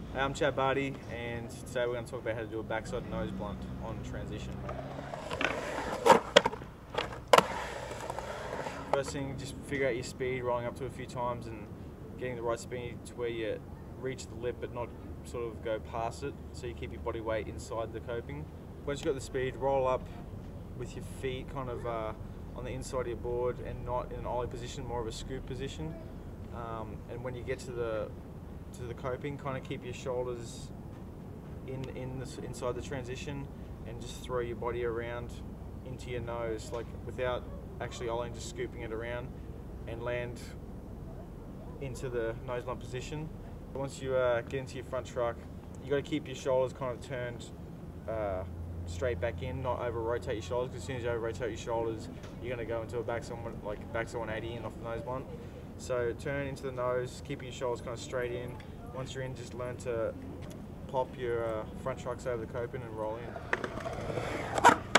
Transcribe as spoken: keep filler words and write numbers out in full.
I'm Chad Barty, and today we're going to talk about how to do a backside nose blunt on transition. First thing, just figure out your speed, rolling up to a few times and getting the right speed to where you reach the lip but not sort of go past it, so you keep your body weight inside the coping. Once you've got the speed, roll up with your feet kind of uh, on the inside of your board and not in an ollie position, more of a scoop position. Um, and when you get to the to the coping, kind of keep your shoulders in in the, inside the transition, and just throw your body around into your nose, like without actually ollieing, just scooping it around and land into the nose blunt position. Once you uh, get into your front truck, you got to keep your shoulders kind of turned uh, straight back in, not over rotate your shoulders, because as soon as you over rotate your shoulders, you're going to go into a backside like backside one eighty in off the nose blunt. So turn into the nose, keeping your shoulders kind of straight in. Once you're in, just learn to pop your uh, front trucks over the coping and roll in.